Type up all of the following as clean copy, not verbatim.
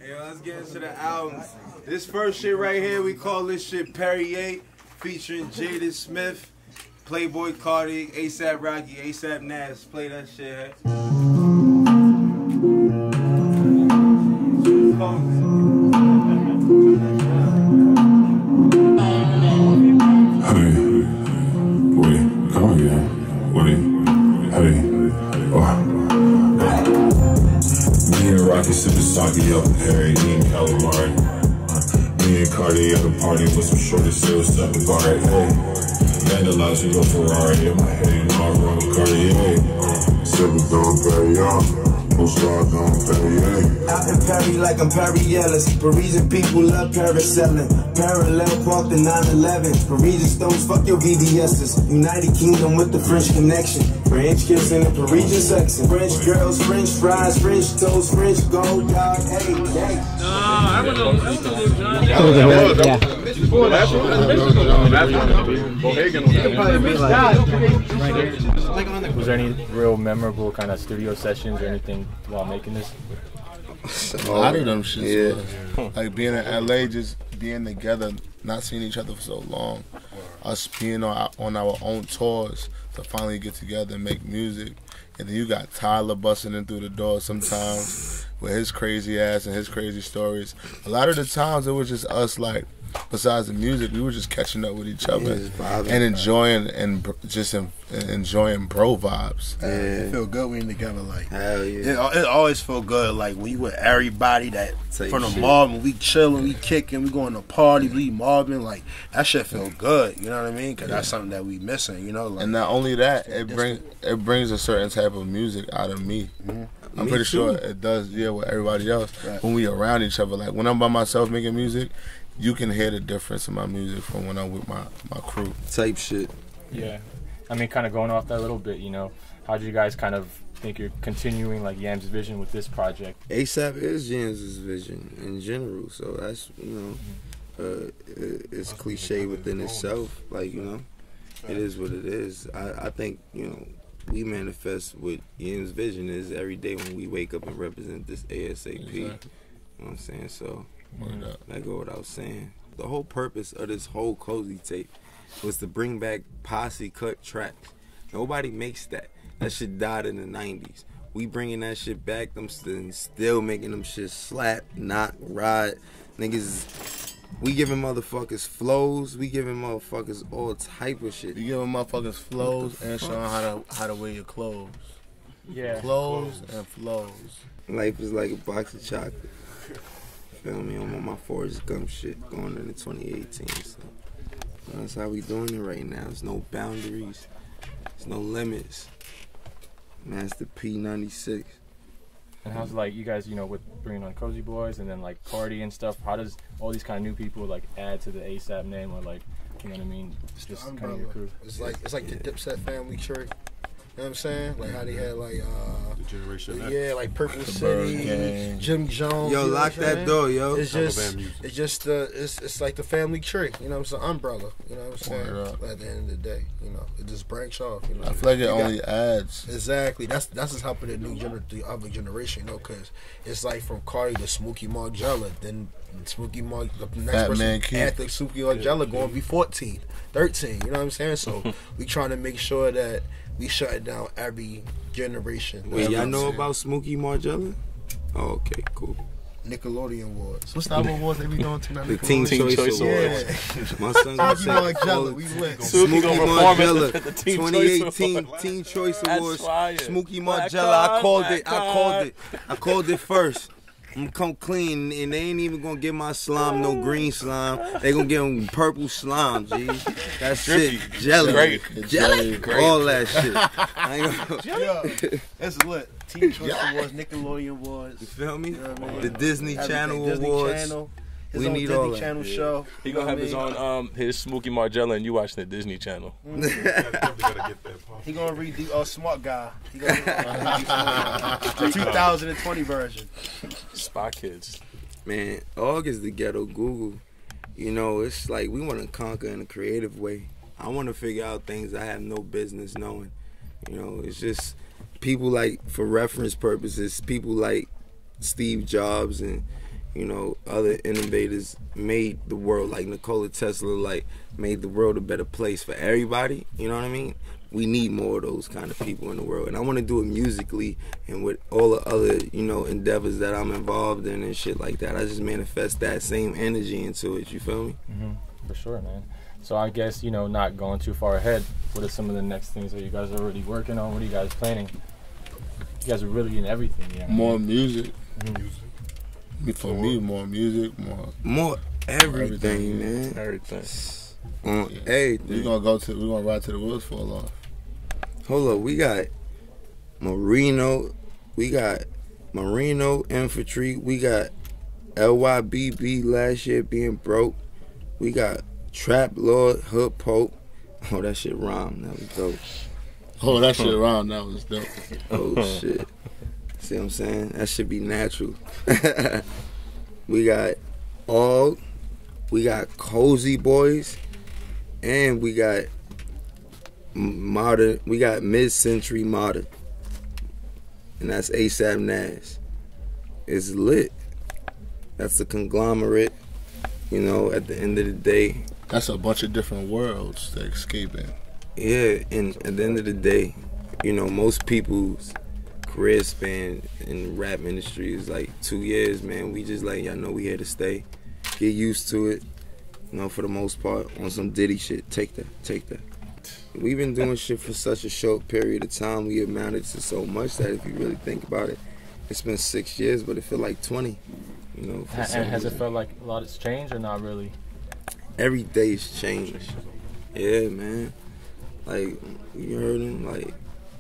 Hey, let's get into the albums. This first shit right here, we call this shit Perrier, featuring Jaden Smith, Playboi Carti, ASAP Rocky, AP Nast. Play that shit. Sipping sake up in Harry, eating calamari. Me and Carti at a party with some shorty sales at the bar. Hey, vandalizing your Ferrari in my head, you know I run with Cartier. Sipping Don Perrier. Out in Perry like I'm Perry-Ellis. Parisian people love paraselling. Parallel park the 911. Parisian stones, fuck your VVS's. United Kingdom with the French connection. French kiss in the Parisian section. French girls, French fries, French toast, French gold dog. Hey, hey. I was Was there any real memorable kind of studio sessions or anything while making this? A lot of them shits was like being in LA, just being together, not seeing each other for so long. Us being on our own tours to finally get together and make music. And then you got Tyler busting in through the door sometimes with his crazy ass and his crazy stories. A lot of the times it was just us, like, besides the music, we were just catching up with each other and enjoying enjoying bro vibes. It feel good when you're together, like hell yeah. It always feel good, like when you with everybody that from the mob, when we chilling, we kicking, we going to party, we mobbing, like that shit feel good. You know what I mean? Cause that's something that we missing. You know, like, and not only that, it brings a certain type of music out of me. I'm pretty sure it does. Yeah, with everybody else when we around each other. Like when I'm by myself making music, you can hear the difference in my music from when I'm with my crew. Type shit. Yeah. I mean, kind of going off that a little bit, you know, how do you guys kind of think you're continuing, like, Yam's vision with this project? ASAP is Yam's vision in general, so that's, you know, it's cliche within itself. Like, you know, it is what it is. I think, you know, we manifest what Yam's vision is every day when we wake up and represent this ASAP. Exactly. You know what I'm saying? So, that go without saying. The whole purpose of this whole Cozy tape was to bring back posse cut tracks. Nobody makes that. That shit died in the 90s. We bringing that shit back. Them still making them shit slap, knock, ride. Niggas, we giving motherfuckers flows. We giving motherfuckers all type of shit. You giving motherfuckers flows and showing how to wear your clothes. Yeah. Clothes and flows. Life is like a box of chocolate. Feel me? I'm on my Forrest Gump shit going into 2018. So that's how we doing it right now. There's no boundaries. There's no limits. Master P96. And how's, like, you guys, you know, with bringing on Cozy Boys and then, like, Carti and stuff, how does all these kind of new people, like, add to the ASAP name or, like, you know what I mean? It's just kind of your crew. It's like the Dipset family tree. You know what I'm saying? Like how they had like the Generation X. Yeah, like Purple City, Jim Jones. Yo, lock that door, yo. It's like the family tree. You know what I'm saying? Umbrella. You know what I'm saying? At the end of the day, you know, it just branch off. You know, I feel like it only adds. Exactly. That's just helping the other generation. You know, because it's like from Carti to Smokey Margella, then Smokey Mark, the next person after Smokey Margella going to be 14, 13. You know what I'm saying? So we trying to make sure that we shut down every generation. Wait, y'all know about Smokey Margella? Oh, okay, cool. Nickelodeon Awards. What's the other awards they be doing tonight? The Teen Choice Awards. Yeah. My son gonna say Margella, we went. Smokey Margella, 2018 Teen Choice Awards. Smokey Margella, I called it first. I'm gonna come clean, and they ain't even gonna give my slime no green slime. They gonna give them purple slime, G. That's it. Jelly. Jelly. All that shit. I ain't gonna... That's lit. Teen Choice Awards, Nickelodeon Awards. You feel me? You know what I mean? The Disney Channel Awards. His own Disney Channel show. He gonna have his own his Smokey Margella and you watching the Disney Channel. He gonna read the Smart Guy. He gonna read the 2020 version. Spy Kids. Man, AWGE is the ghetto Google. You know, it's like we want to conquer in a creative way. I want to figure out things I have no business knowing. You know, it's just people like, for reference purposes, people like Steve Jobs and, you know, other innovators made the world, like Nikola Tesla, like made the world a better place for everybody. You know what I mean? We need more of those kind of people in the world, and I want to do it musically and with all the other, you know, endeavors that I'm involved in and shit like that. I just manifest that same energy into it. You feel me? For sure, man. So I guess, you know, not going too far ahead, what are some of the next things that you guys are already working on? What are you guys planning? You guys are really in everything, you know? More music. For me, more music, more everything, man. Everything. Everything. We're gonna ride to the wheels for a long. Hold up, we got Marino Infantry, we got LYBB last year being broke, we got Trap Lord Hood Pope. Oh, that shit rhymed. That was dope. Oh, that shit rhymed. That was dope. Oh shit. See what I'm saying? That should be natural. We got AWGE, we got Cozy Boys, and we got modern. We got mid-century modern, and that's AP Nast. It's lit. That's a conglomerate. You know, at the end of the day, that's a bunch of different worlds they're escaping. Yeah, and at the end of the day, you know, most people's career span in rap industry is like 2 years, man. We just like, y'all know we here to stay. Get used to it. You know, for the most part, on some Diddy shit. Take that. We've been doing shit for such a short period of time. We amounted to so much that if you really think about it, it's been 6 years, but it feel like 20. You know, and has it felt like a lot has changed or not really? Every day's changed. Yeah, man. Like, you heard him? Like,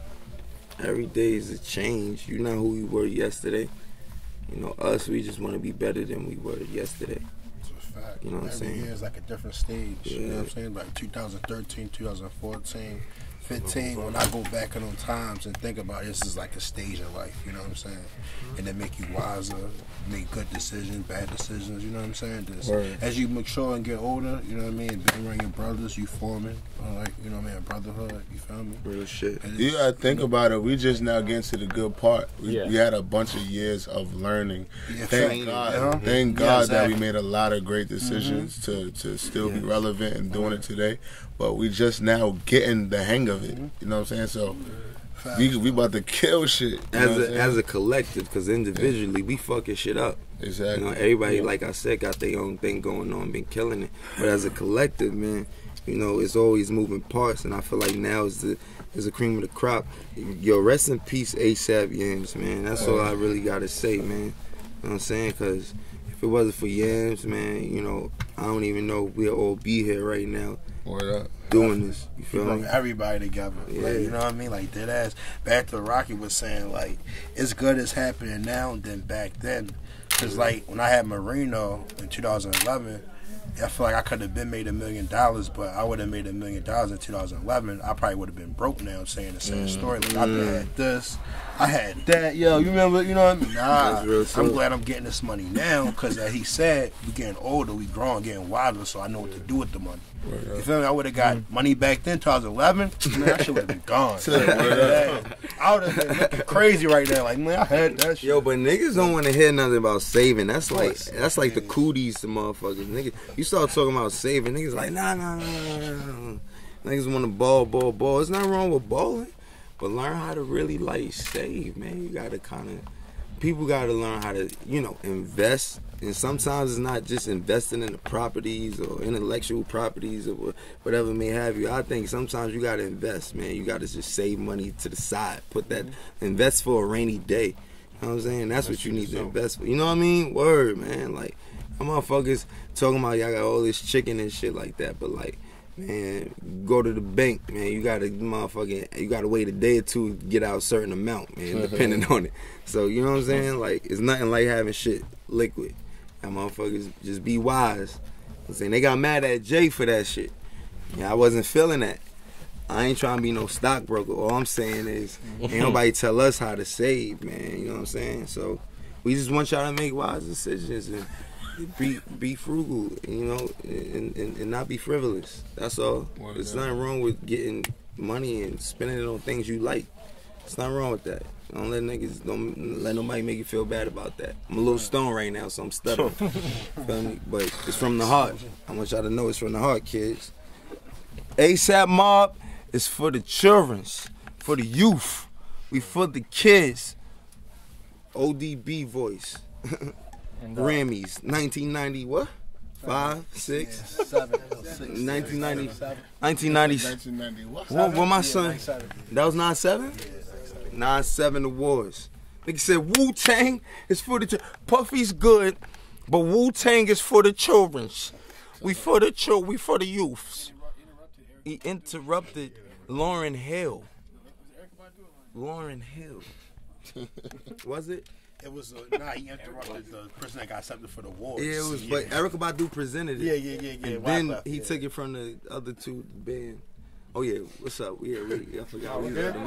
every day is a change. You're not who you were yesterday. You know, us, we just want to be better than we were yesterday. That's a fact. You know what I'm saying? Every year is like a different stage. Yeah. You know what I'm saying? Like 2013, 2014, 15. When I go back in those times and think about it, this is like a stage in life. You know what I'm saying? And they make you wiser, make good decisions, bad decisions. You know what I'm saying? As you mature and get older, you know what I mean? Being around your brothers, you forming, like, you know what I mean, a brotherhood. You feel me? Real shit. You gotta think about it. We just now getting to the good part. We had a bunch of years of learning. Thank God. Thank God that we made a lot of great decisions to still be relevant and doing it today. But we just now getting the hang of it. You know what I'm saying? So we about to kill shit. As a collective, because individually we fucking shit up. Exactly. You know, everybody, like I said, got their own thing going on, been killing it. But as a collective, man, you know, it's always moving parts, and I feel like now is the cream of the crop. Yo, rest in peace, ASAP Yams, man. That's all I really gotta say, man. You know what I'm saying? Because if it wasn't for Yams, man, you know, I don't even know if we'll all be here right now. Doing this, you feel me? Everybody together, like, you know what I mean? Like, dead ass. Back to Rocky was saying, like, it's good as happening now than back then. Cause like when I had Marino in 2011, I feel like I could have been made $1 million, but I would have made $1 million in 2011. I probably would have been broke now, saying the same story. Like, I had this, I had that. Yo, you remember? You know what I mean? Nah, I'm glad I'm getting this money now, because as he said, we getting older, we growing, getting wiser, so I know what to do with the money. You feel me? I would have got money back then, 2011. Man, that shit would have been gone. I would have been looking crazy right now. Like, man, I had that shit. Yo, but niggas don't want to hear nothing about saving. That's like the cooties to motherfuckers. Niggas, you start talking about saving, niggas like nah. Niggas want to ball. There's nothing wrong with balling, but learn how to really like save, man. You gotta people gotta learn how to, you know, invest. And sometimes it's not just investing in the properties or intellectual properties or whatever may have you. I think sometimes you gotta invest, man. You gotta just save money to the side. Put that, invest for a rainy day. You know what I'm saying? That's what you need to invest for. You know what I mean? Word, man. Like, motherfuckers talking about y'all got all this chicken and shit like that, but like, man, go to the bank, man. You gotta wait a day or two to get out a certain amount, man, depending on it. So, you know what I'm saying? Like, it's nothing like having shit liquid. And motherfuckers just be wise. I'm saying they got mad at Jay for that shit. Yeah, I wasn't feeling that. I ain't trying to be no stockbroker. All I'm saying is, ain't nobody tell us how to save, man. You know what I'm saying? So we just want y'all to make wise decisions and be frugal, you know, and not be frivolous. That's all. There's nothing wrong with getting money and spending it on things you like. There's nothing wrong with that. Don't let nobody make you feel bad about that. I'm a little stoned right now, so I'm stuttering. Feel me? But it's from the heart. I want y'all to know it's from the heart, kids. ASAP Mob is for the children, for the youth. We for the kids. ODB voice. Grammys, 1990 what? 5, 6, 7, 1990. 1990. What my son? That was 97? 97 awards. Nigga said Wu-Tang is for the Puffy's good, but Wu-Tang is for the children. We for the we for the youths. He interrupted Lauryn Hill. Lauryn Hill. Was it? It was he interrupted the person that got accepted for the awards. Yeah, it was. But Erykah Badu presented it. Yeah. And then he took it from the other two band. Oh yeah, what's up? I forgot.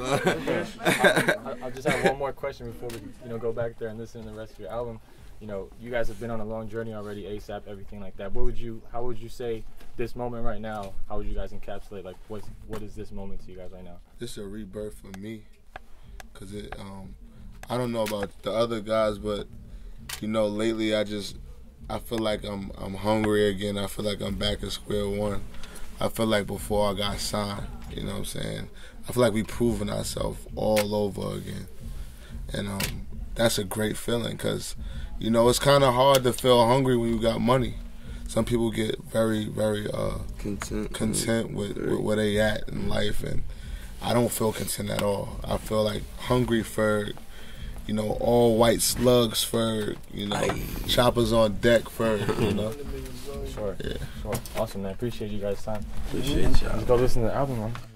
I just have one more question before we, go back there and listen to the rest of your album. You guys have been on a long journey already, ASAP, everything like that. How would you say this moment right now? How would you guys encapsulate? Like, what is this moment to you guys right now? It's a rebirth for me, cause I don't know about the other guys, but lately I feel like I'm hungry again. I feel like I'm back at square one. I feel like before I got signed, you know what I'm saying? I feel like we proving ourselves all over again. And that's a great feeling because, it's kind of hard to feel hungry when you got money. Some people get very, very content with where they at in life, and I don't feel content at all. I feel like hungry Ferg, all white slugs Ferg, choppers on deck Ferg, Sure. Yeah. Sure. Awesome, man. Appreciate you guys' time. Appreciate y'all. Let's go listen to the album, man.